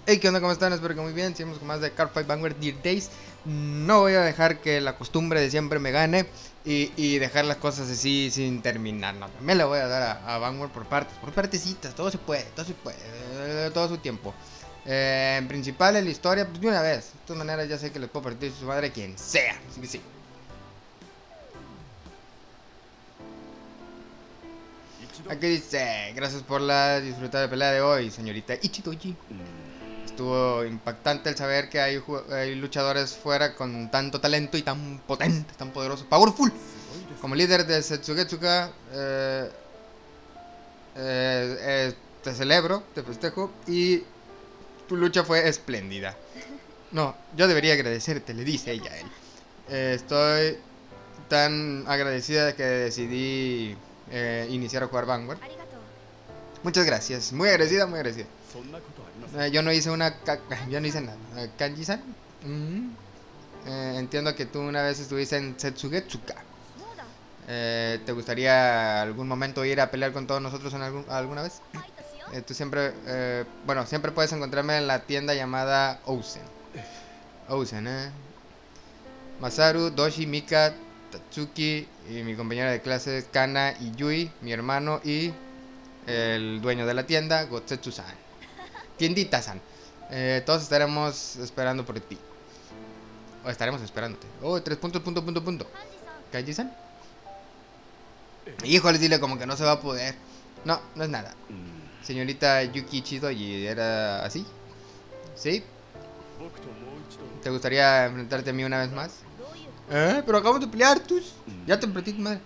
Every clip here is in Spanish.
Hey, ¿qué onda? ¿Cómo están? Espero que muy bien. Seguimos con más de Cardfight Vanguard Dear Days. No voy a dejar que la costumbre de siempre me gane y dejar las cosas así sin terminar. No, también le voy a dar a Vanguard por partes, por partecitas. Todo se puede, todo su tiempo. En principal, en la historia, pues de una vez. De todas maneras, ya sé que les puedo partir su madre a quien sea. Así que sí. Aquí dice: gracias por la disfrutada pelea de hoy, señorita Ichidoji. Estuvo impactante el saber que hay luchadores fuera con tanto talento y tan potentes, tan poderosos, powerful. Como líder de Setsugetsuka, te celebro, te festejo y tu lucha fue espléndida. No, yo debería agradecerte, le dice ella a él. Estoy tan agradecida que decidí iniciar a jugar Vanguard. Muchas gracias, muy agradecida, muy agradecida. Yo no hice yo no hice nada. Kanji-san, entiendo que tú una vez estuviste en Setsugetsuka. ¿Te gustaría algún momento ir a pelear con todos nosotros alguna vez? Tú siempre, bueno, siempre puedes encontrarme en la tienda llamada Ousen. Ousen, Masaru, Doshi, Mika, Tatsuki y mi compañera de clases Kana y Yui, mi hermano y el dueño de la tienda, Gotsetsu-san. Tiendita-san. Todos estaremos esperando por ti. O estaremos esperándote. Oh, 3 puntos, punto. Kanji-san. Híjole, dile como que no se va a poder. No, no es nada. Señorita Yuki Chidoji, ¿era así? ¿Sí? ¿Te gustaría enfrentarte a mí una vez más? Pero acabamos de pelear, tus. Ya te enfrenté, madre.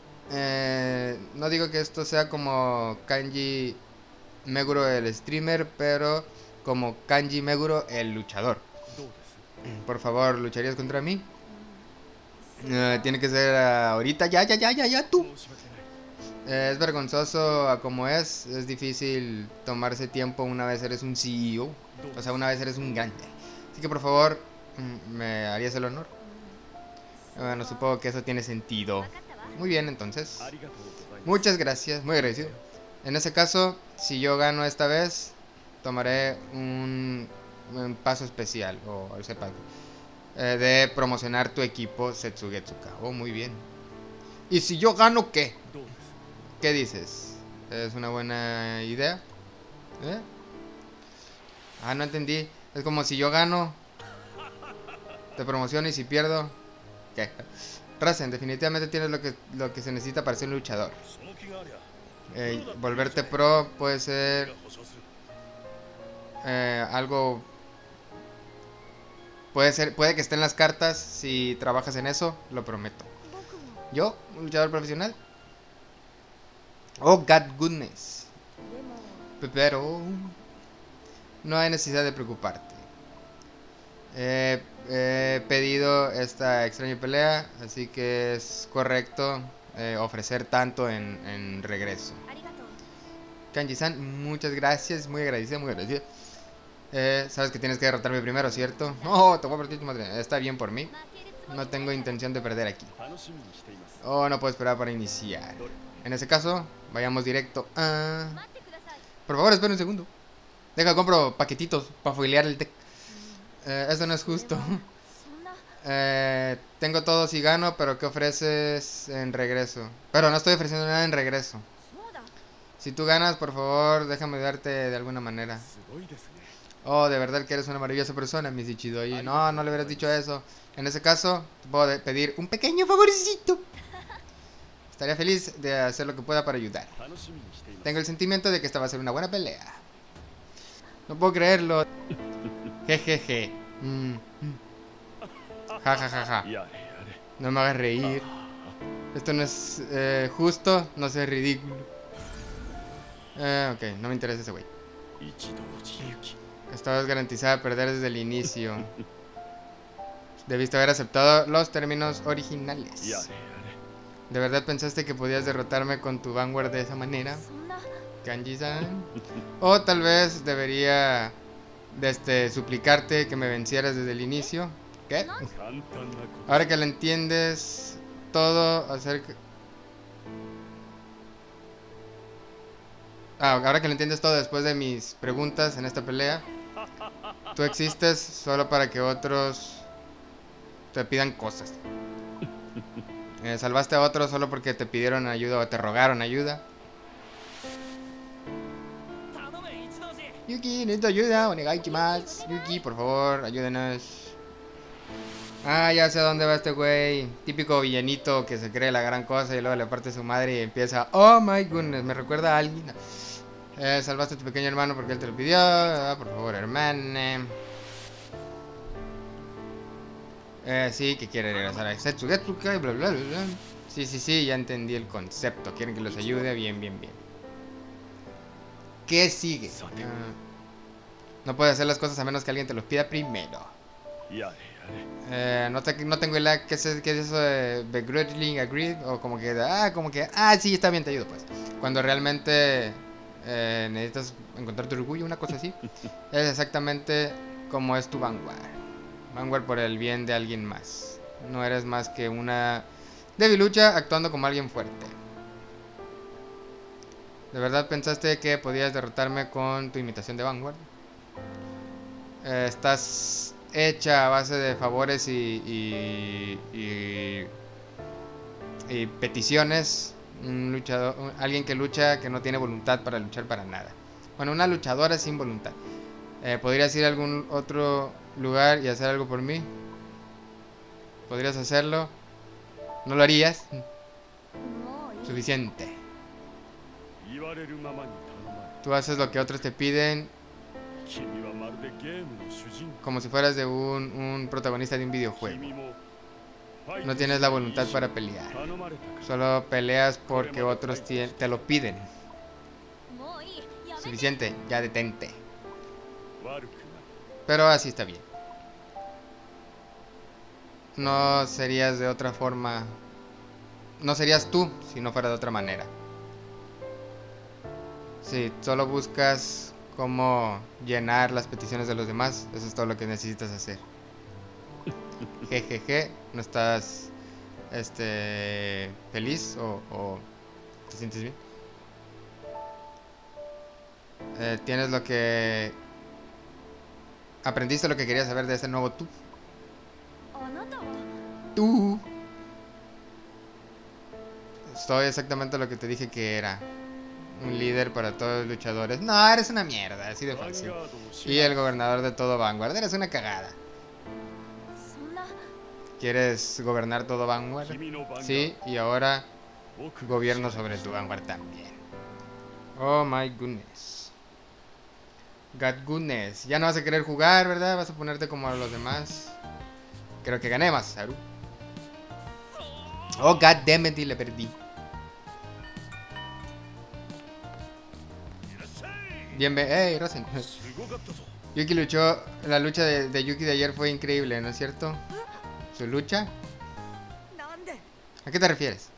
No digo que esto sea como Kanji Meguro el streamer, pero como Kanji Meguro el luchador. Por favor, ¿lucharías contra mí? Tiene que ser ahorita, ya, tú. Es vergonzoso a como es difícil tomarse tiempo una vez eres un CEO, o sea, una vez eres un grande. Así que por favor, ¿me harías el honor? Bueno, supongo que eso tiene sentido. Muy bien, entonces. Muchas gracias, muy agradecido. En ese caso, si yo gano esta vez, tomaré un paso especial, o sepa, de promocionar tu equipo Setsugetsuka. Oh, muy bien. ¿Y si yo gano qué? ¿Qué dices? ¿Es una buena idea? No entendí. Es como si yo gano, te promociono y si pierdo, ¿qué? Rasen, definitivamente tienes lo que se necesita para ser un luchador. Volverte pro puede ser algo. Puede que esté en las cartas si trabajas en eso, lo prometo. ¿Yo? ¿Un luchador profesional? Oh, God goodness. Pero no hay necesidad de preocuparte. He pedido esta extraña pelea, así que es correcto ofrecer tanto en regreso. Kanji-san, muchas gracias, muy agradecida, muy agradecida. Sabes que tienes que derrotarme primero, ¿cierto? Oh, te voy a partir tu madre. Está bien por mí. No tengo intención de perder aquí. Oh, no puedo esperar para iniciar. En ese caso, vayamos directo a... Por favor, espera un segundo. Deja, compro paquetitos para foilear el deck. Eso no es justo. Tengo todo si gano, pero ¿qué ofreces en regreso? Pero no estoy ofreciendo nada en regreso. Si tú ganas, por favor, déjame ayudarte de alguna manera. Oh, de verdad que eres una maravillosa persona, Miss Ichidoji. No, no le hubieras dicho eso. En ese caso, te puedo pedir un pequeño favorcito. Estaría feliz de hacer lo que pueda para ayudar. Tengo el sentimiento de que esta va a ser una buena pelea. No puedo creerlo. Jejeje. Ja. No me hagas reír. Esto no es justo, no sé, ridículo. Ok, no me interesa ese güey. Estabas garantizada a perder desde el inicio. Debiste haber aceptado los términos originales. ¿De verdad pensaste que podías derrotarme con tu Vanguard de esa manera? Kanji-san. O tal vez debería suplicarte que me vencieras desde el inicio. ¿Qué? Ahora que lo entiendes todo acerca... ahora que lo entiendes todo después de mis preguntas en esta pelea, Tú existes solo para que otros te pidan cosas. Salvaste a otros solo porque te pidieron ayuda o te rogaron ayuda. Yuki, necesito ayuda. Onegai-shimasu. Yuki, por favor, ayúdenos. Ah, ya sé dónde va este güey. Típico villanito que se cree la gran cosa y luego le parte su madre y empieza. Oh my goodness, me recuerda a alguien. Salvaste a tu pequeño hermano porque él te lo pidió. Por favor, hermano. Sí, que quiere regresar a Setsugetsuka y bla bla bla bla. Sí, ya entendí el concepto. Quieren que los ayude. Bien. ¿Qué sigue? No puedes hacer las cosas a menos que alguien te los pida primero. No tengo idea qué es eso de begrudgingly agreed. O como que, sí, está bien, te ayudo pues. Cuando realmente necesitas encontrar tu orgullo, una cosa así. Es exactamente como es tu vanguard. Vanguard por el bien de alguien más. No eres más que una debilucha actuando como alguien fuerte. ¿De verdad pensaste que podías derrotarme con tu imitación de Vanguard? Estás hecha a base de favores y peticiones. Un luchador, alguien que lucha, que no tiene voluntad para luchar para nada. Bueno, una luchadora sin voluntad. ¿Podrías ir a algún otro lugar y hacer algo por mí? ¿Podrías hacerlo? ¿No lo harías? Suficiente. Tú haces lo que otros te piden, como si fueras de un protagonista de un videojuego. No tienes la voluntad para pelear. Solo peleas porque otros te lo piden. Suficiente, ya detente. Pero así está bien. No serías de otra forma. No serías tú si no fuera de otra manera. Si solo buscas cómo llenar las peticiones de los demás, eso es todo lo que necesitas hacer. Jejeje, ¿no estás feliz o te sientes bien? Tienes lo que... Aprendiste lo que querías saber de ese nuevo tú. Tú. Soy exactamente lo que te dije que era. Un líder para todos los luchadores. No, eres una mierda, así de fácil. Y el gobernador de todo Vanguard. Eres una cagada. ¿Quieres gobernar todo Vanguard? Sí, y ahora gobierno sobre tu Vanguard también. Oh my goodness. God goodness. Ya no vas a querer jugar, ¿verdad? Vas a ponerte como a los demás. Creo que gané, Masaru. Oh, god damn it, y le perdí. Hey, Rosen. Yuki luchó. La lucha de Yuki de ayer fue increíble, ¿no es cierto? ¿Su lucha? ¿A qué te refieres?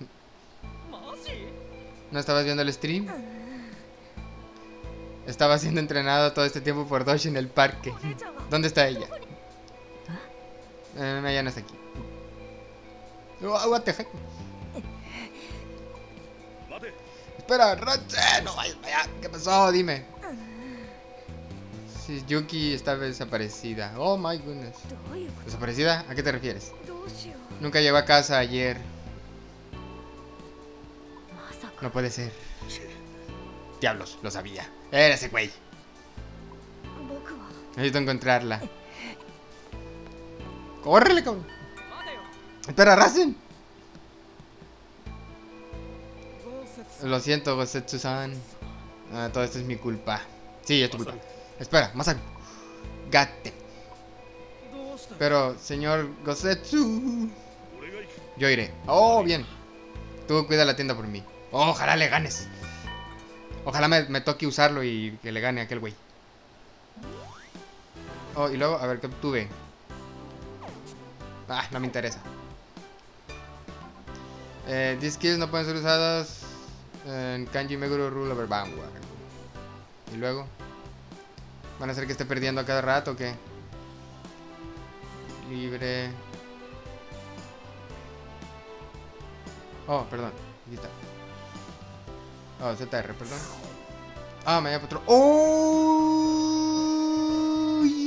¿No estabas viendo el stream? Estaba siendo entrenado todo este tiempo por Doshi en el parque. ¿Dónde está ella? Ella no está aquí. What the heck? Espera, Rosen, no vayas para allá. ¿Qué pasó? Dime. Sí, Yuki está desaparecida. Oh my goodness. ¿Desaparecida? ¿A qué te refieres? Nunca llegó a casa ayer. No puede ser. Diablos, lo sabía. Era ese güey. Necesito encontrarla. ¡Córrele, cabrón! ¡Espera, Rasen! Lo siento, Gosetsu-san. Todo esto es mi culpa. Sí, es tu culpa. Espera, Masaru. Gate. Pero, señor Gosetsu, yo iré. Oh, bien. Tú cuida la tienda por mí. Oh, ojalá le ganes. Ojalá me toque usarlo y que le gane a aquel güey. Oh, y luego, a ver, ¿qué obtuve? Ah, no me interesa. These skills no pueden ser usados en Kanji Meguro Rule over Vanguard. Y luego, ¿van a hacer que esté perdiendo a cada rato o qué? Libre. Oh, perdón. Aquí está. Oh, ZR, perdón. Ah, me había otro. ¡Oh!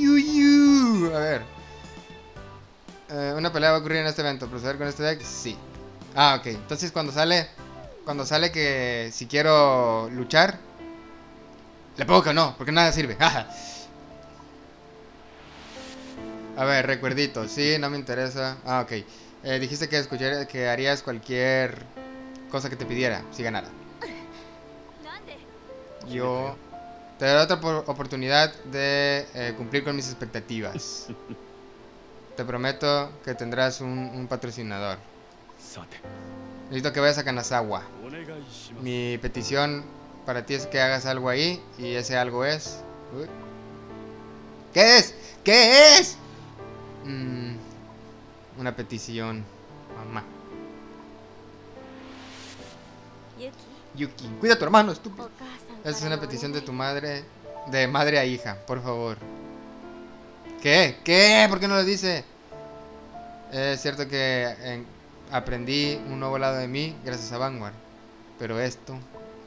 Una pelea va a ocurrir en este evento. ¿Proceder con este deck? Sí. Ah, ok. Entonces cuando sale que si quiero luchar, le pongo que no, porque nada sirve. A ver, recuerdito. Sí, no me interesa. Ah, ok. Dijiste que harías cualquier cosa que te pidiera si ganara. Yo te daré otra oportunidad de cumplir con mis expectativas. Te prometo que tendrás un patrocinador. Necesito que vayas a Kanazawa. Mi petición para ti es que hagas algo ahí. Y ese algo es... Uy. ¿Qué es? ¿Qué es? Una petición. Mamá. Yuki, cuida a tu hermano, estúpido. Esa es una petición de tu madre. De madre a hija, por favor. ¿Qué? ¿Qué? ¿Por qué no lo dice? Es cierto que aprendí un nuevo lado de mí gracias a Vanguard. Pero esto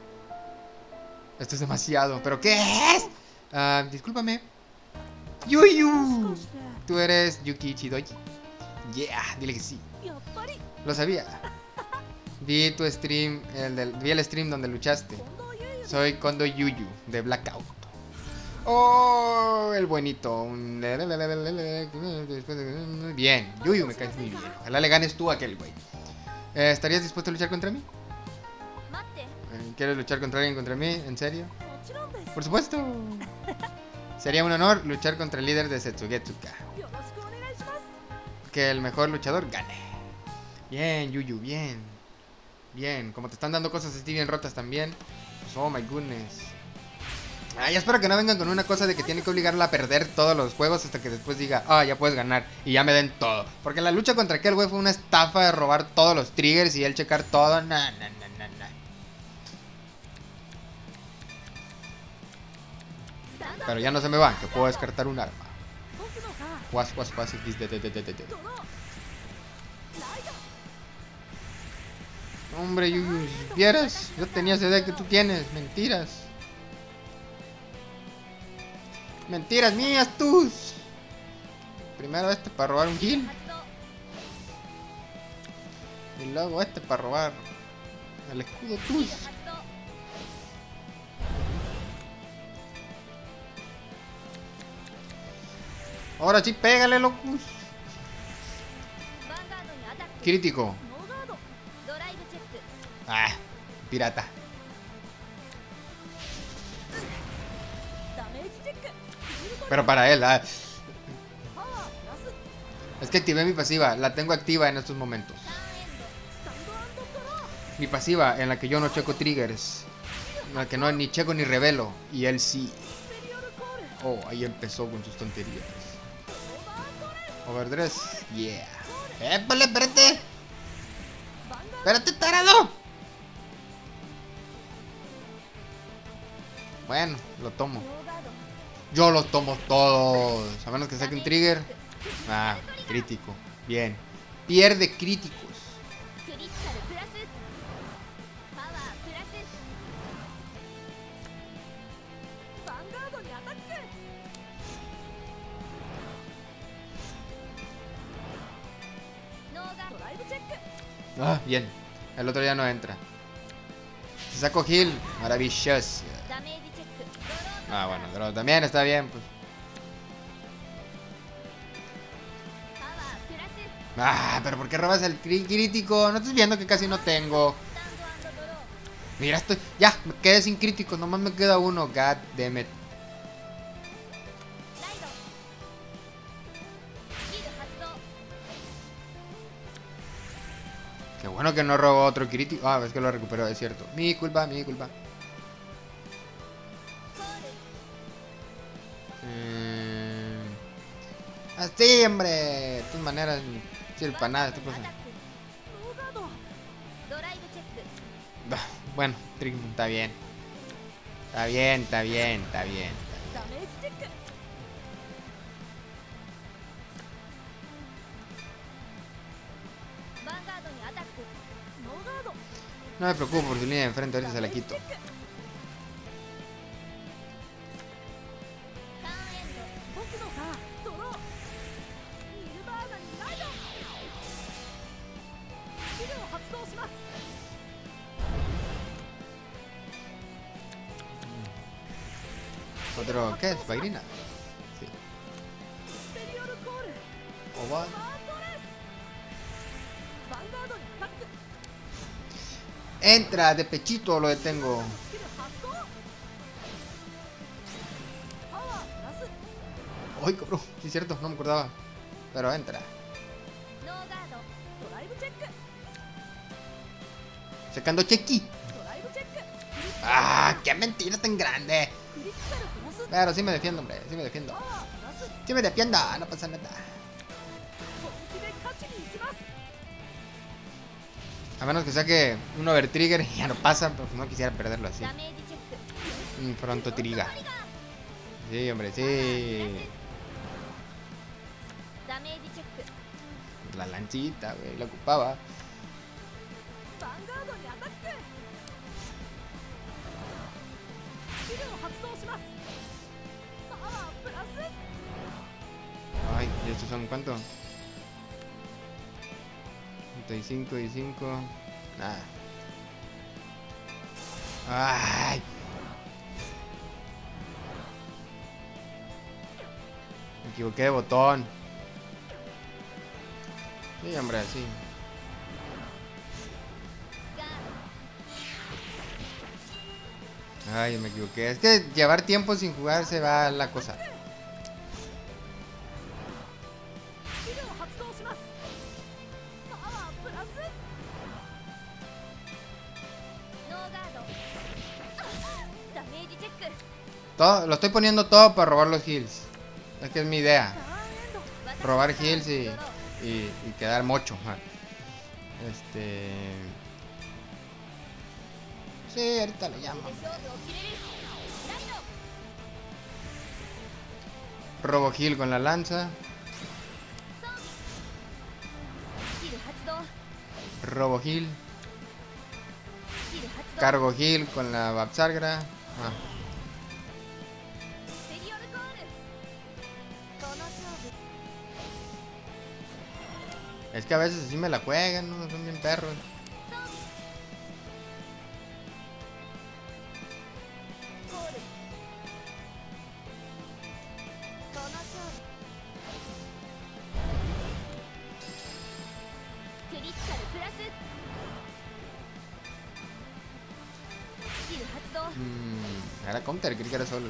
es demasiado. ¿Pero qué es? Discúlpame. Yuyu. ¿Tú eres Yuki Chidoji? Yeah, dile que sí. Lo sabía. Vi tu stream, vi el stream donde luchaste. Soy Kondo Yuyu, de Blackout. Oh, el buenito. Bien, Yuyu me caes muy bien. Ojalá le ganes tú a aquel güey. ¿Estarías dispuesto a luchar contra mí? ¿Quieres luchar contra alguien contra mí? ¿En serio? Por supuesto. Sería un honor luchar contra el líder de Setsugetsuka. Que el mejor luchador gane. Bien, Yuyu, bien. Bien, como te están dando cosas así bien rotas también. Pues, oh my goodness. Ya espero que no vengan con una cosa de que tienen que obligarla a perder todos los juegos hasta que después diga, ya puedes ganar y ya me den todo. Porque la lucha contra aquel güey fue una estafa de robar todos los triggers y él checar todo. Nah. Pero ya no se me van, que puedo descartar un arma. Hombre, Yuyu, si vieras, yo tenía ese deck que tú tienes. Mentiras. Mentiras mías, tus. Primero este para robar un heal. Y luego este para robar el escudo, tus. Ahora sí, pégale, locus. Crítico. Pirata. Pero para él, es que activé mi pasiva. La tengo activa en estos momentos. Mi pasiva en la que yo no checo triggers. En la que no ni checo ni revelo. Y él sí. Oh, ahí empezó con sus tonterías. Overdress. Yeah. ¡Épale, espérate! ¡Espérate, tarado! Bueno, lo tomo. Yo los tomo todos. A menos que saque un trigger. Crítico. Bien. Pierde críticos. Bien. El otro ya no entra. Se sacó heal. Maravilloso. Bueno, pero también está bien, pues. Pero ¿por qué robas el crítico? No estás viendo que casi no tengo. Mira, estoy... Ya, me quedé sin críticos. Nomás me queda uno. God damn it. Qué bueno que no robó otro crítico. Es que lo recuperó, es cierto. Mi culpa. Así, hombre. De todas maneras, no sirve para nada esta cosa. Bueno, está bien. Está bien. No me preocupo por su línea de enfrente, ahorita se la quito. Otro, ¿qué es? Bairina. Sí. Oba. Entra, de pechito lo detengo. Ay, cabrón, sí es cierto, no me acordaba. Pero entra. Sacando chequi. Ah, qué mentira tan grande. Pero sí me defiendo, hombre, sí me defiendo. Sí me defiendo, no pasa nada. A menos que saque un overtrigger y ya no pasa, pero no quisiera perderlo así. Un pronto triga. Sí, hombre, sí. La lancita, güey, la ocupaba. Ay, ¿y estos son cuánto? 35 y 5. Nada. Ay. Me equivoqué de botón. Sí, hombre, sí. Ay, me equivoqué. Es que llevar tiempo sin jugar se va la cosa. Todo, lo estoy poniendo todo para robar los heals. Es que es mi idea. Robar heals y quedar mocho. Sí, ahorita le llamo. Robo heal con la lanza. Robo heal. Cargo heal con la Babsagra. Es que a veces así me la juegan, ¿no? Son bien perros. Era counter, creí que era sola.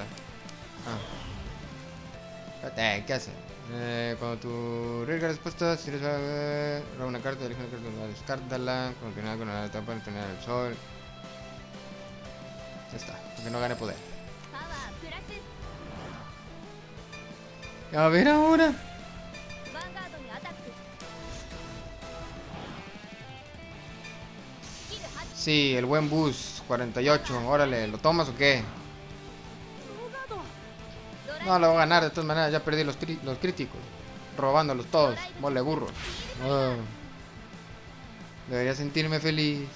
Espérate, ¿qué hace? Cuando tu riesgo respuesta, si eres roba una carta, elige una carta, descártala. Continúa con la etapa de tener el sol. Ya está, porque no gane poder. A ver ahora. Sí, el buen boost, 48. Órale, ¿lo tomas o qué? No, lo voy a ganar de todas maneras, ya perdí los críticos. Robándolos todos, mole burros. Oh. Debería sentirme feliz.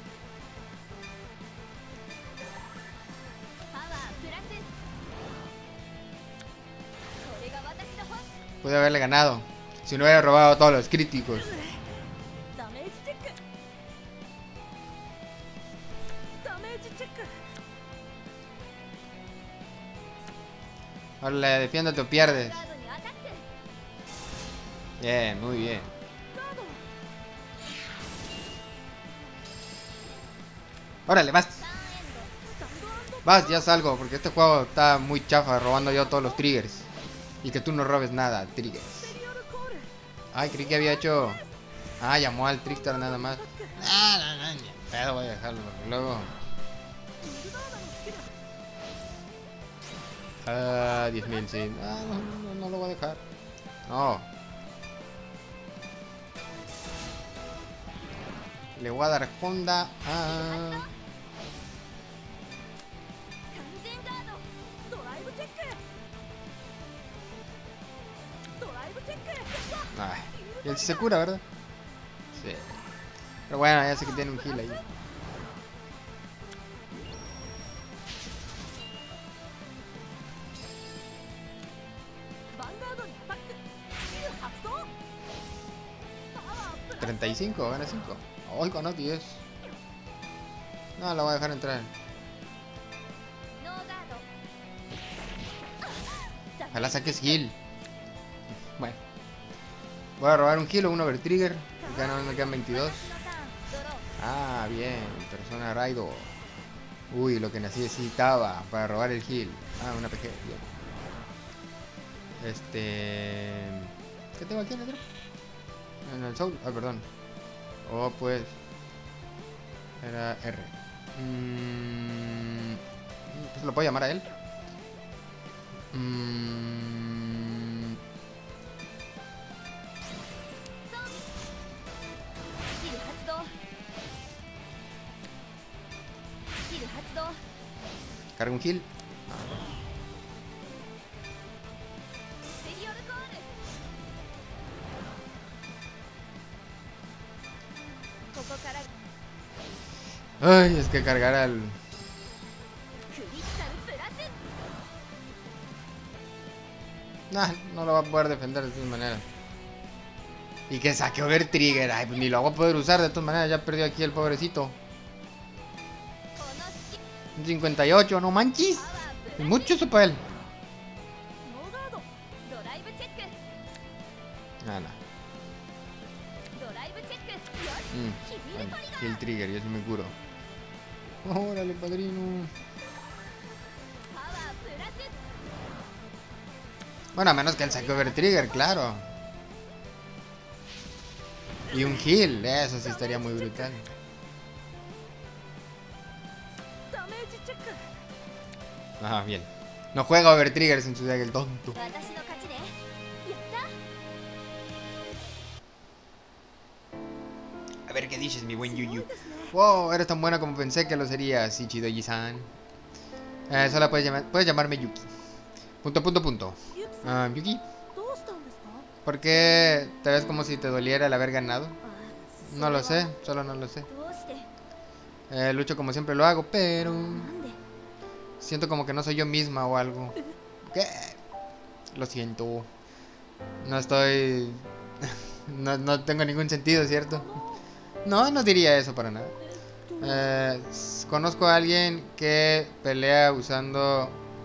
Pude haberle ganado si no hubiera robado todos los críticos. Órale, defiéndete o pierdes. Bien, muy bien. Órale, vas. Vas, ya salgo, porque este juego está muy chafa, robando yo todos los triggers. Y que tú no robes nada, triggers. Ay, creí que había hecho... Ah, llamó al Trickster nada más. No, ni pedo, voy a dejarlo. Luego... 10.000, sí. No lo voy a dejar. No. Le voy a dar Honda a... Ay, él se cura, ¿verdad? Sí. Pero bueno, ya sé que tiene un heal ahí. 35, gana 5. Ay, ganó 10. No, lo voy a dejar entrar. Ojalá saques heal. Bueno. Voy a robar un heal o un overtrigger. Ya no me quedan 22. Ah, bien. Persona Raido. Uy, lo que necesitaba para robar el heal. Ah, una PG. Bien. ¿Qué tengo aquí en el drop? En el soul. Ah, perdón. Oh, pues. Era R. Pues lo puedo llamar a él. Carga un heal. Ay, es que cargar al... Nah, no lo va a poder defender de todas maneras. Y que saque Overtrigger. Ay, pues ni lo voy a poder usar de todas maneras. Ya perdió aquí el pobrecito. 58, no manches. Es mucho eso para él. Nada. Kill trigger, yo sí me curo. Órale, padrino. Bueno, a menos que él saque Overtrigger, claro. Y un heal, eso sí estaría muy brutal. Ah, bien. No juega Overtriggers en su deck, el tonto. A ver qué dices, mi buen Yuyu. Wow, eres tan buena como pensé que lo serías, Ichidoji-san. Solo puedes llamarme Yuki. Punto. Yuki, ¿por qué te ves como si te doliera el haber ganado? No lo sé, solo no lo sé. Lucho como siempre lo hago, pero... siento como que no soy yo misma o algo. ¿Qué? Lo siento. No estoy... no tengo ningún sentido, ¿cierto? No diría eso para nada. Conozco a alguien que pelea usando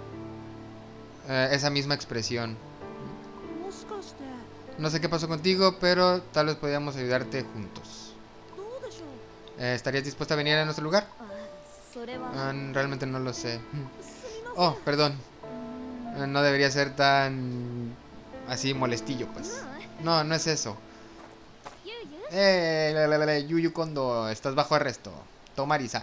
esa misma expresión. No sé qué pasó contigo, pero tal vez podríamos ayudarte juntos. ¿Estarías dispuesta a venir a nuestro lugar? Realmente no lo sé. Oh, perdón. No debería ser tan... así molestillo, pues. No es eso. Yuyu Kondo, estás bajo arresto. Tomari-san.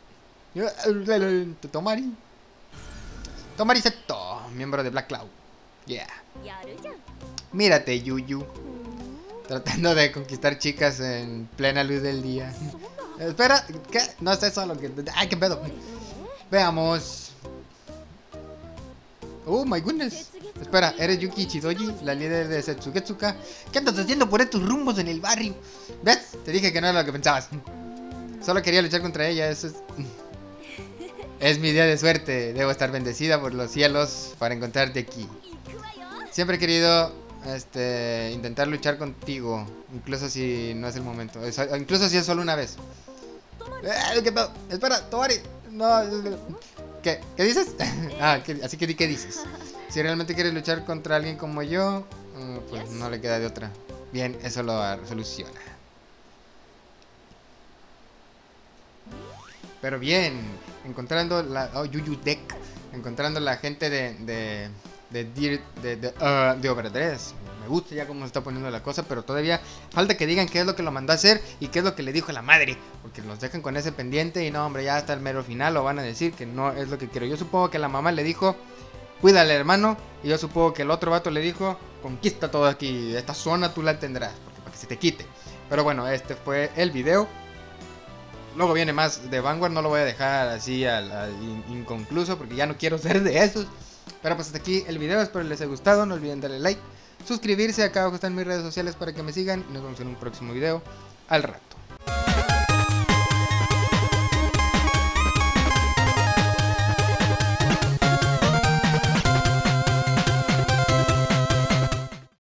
Tomari-seto, miembro de Black Cloud. Yeah. Mírate, Yuyu. Tratando de conquistar chicas en plena luz del día. Espera, ¿qué? No es eso lo que... ¡Ay, qué pedo! Veamos. Oh, my goodness. Espera, ¿eres Yuki Ichidoji, la líder de Setsugetsuka? ¿Qué andas haciendo por estos rumbos en el barrio? ¿Ves? Te dije que no era lo que pensabas. Solo quería luchar contra ella, eso es... Es mi día de suerte. Debo estar bendecida por los cielos para encontrarte aquí. Siempre he querido intentar luchar contigo, incluso si no es el momento, incluso si es solo una vez. ¿Qué pedo? Espera, Tomari. No. ¿Qué dices? Así que ¿qué dices? Si realmente quieres luchar contra alguien como yo, pues no le queda de otra. Bien, eso lo soluciona. Pero bien, encontrando la... Oh, Yuyu Deck. Encontrando la gente de Overdress. Me gusta ya cómo se está poniendo la cosa, pero todavía falta que digan qué es lo que lo mandó a hacer y qué es lo que le dijo la madre. Porque nos dejan con ese pendiente y no, hombre, ya hasta el mero final lo van a decir que no es lo que quiero. Yo supongo que la mamá le dijo, cuídale, hermano. Y yo supongo que el otro vato le dijo, conquista todo aquí, esta zona tú la tendrás, porque para que se te quite. Pero bueno, este fue el video. Luego viene más de Vanguard, no lo voy a dejar así al inconcluso porque ya no quiero ser de esos. Pero pues hasta aquí el video, espero les haya gustado, no olviden darle like, suscribirse, acá abajo están mis redes sociales para que me sigan y nos vemos en un próximo video al rato.